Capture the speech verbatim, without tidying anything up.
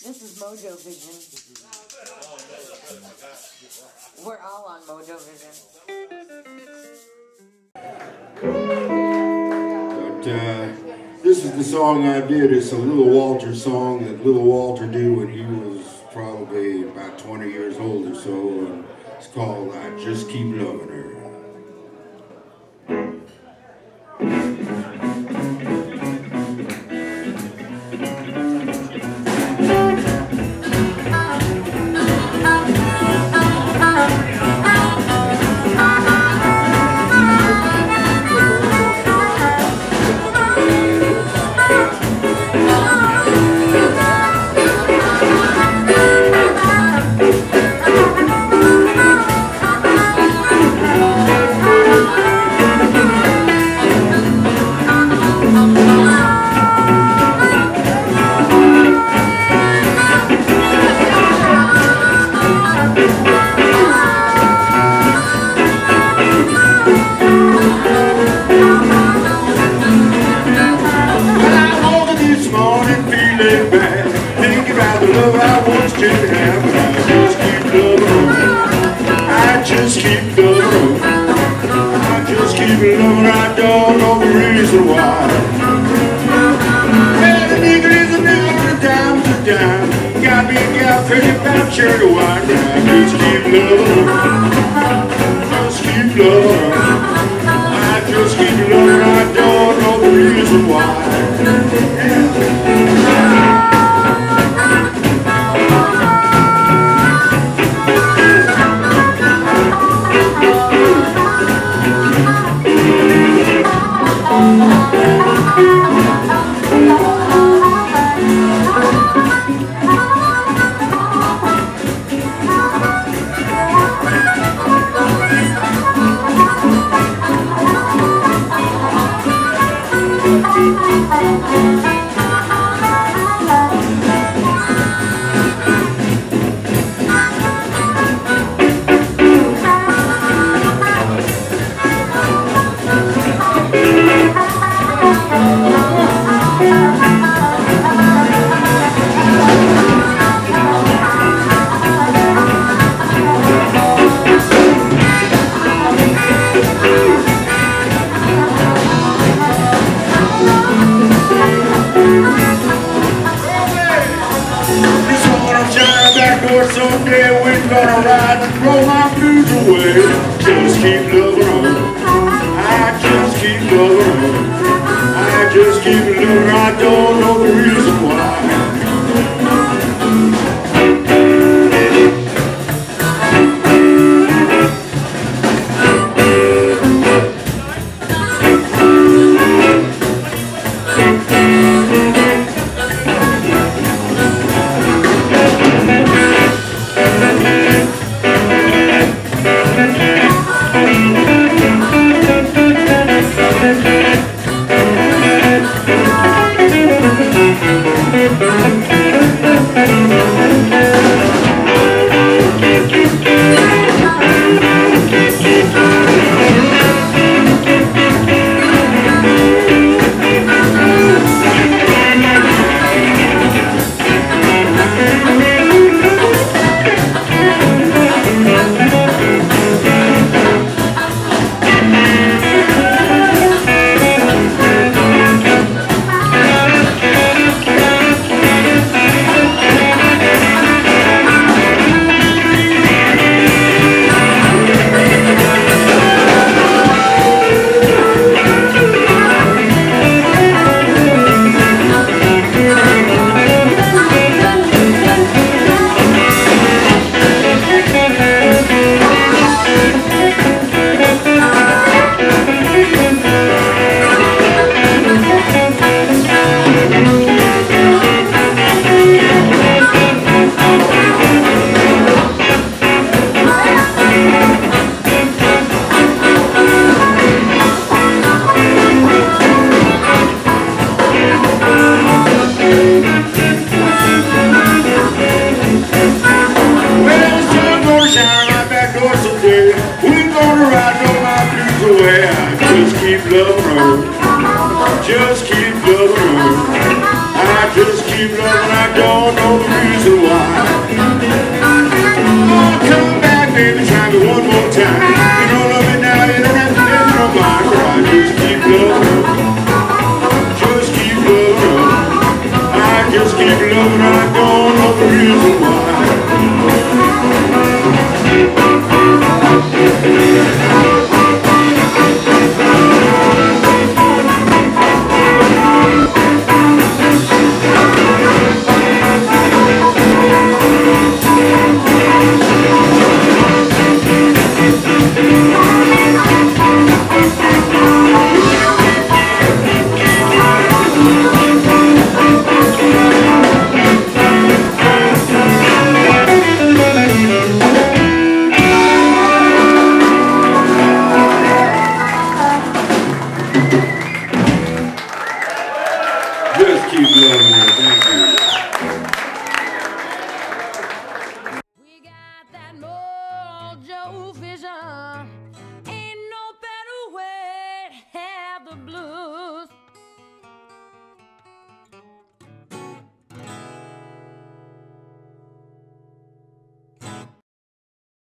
This is Mojo Vision. We're all on Mojo Vision. But uh, this is the song I did. It's a Little Walter song that Little Walter did when he was probably about twenty years old or so. And it's called I Just Keep Loving Her. I don't know the reason why. Well, a nigger is a nigger, a dime's a dime. Got me a gal crazy about shirt of wine. I just keep loving her, just keep loving her. I just keep loving her, I don't know the reason why. Someday we're gonna ride and throw my blues away. Just keep loving her, I just keep loving her. I just keep loving her, I don't know the reason why. Thank you. don't know the reason why. Oh, come back, baby, try me one more time. You don't love me now, you don't have to live no mind. I just keep loving her. Just keep loving her. I just keep loving her. I don't know the reason why. Just keep loving her. Thank you. We got that mojo vision. Ain't no better way to have the blues.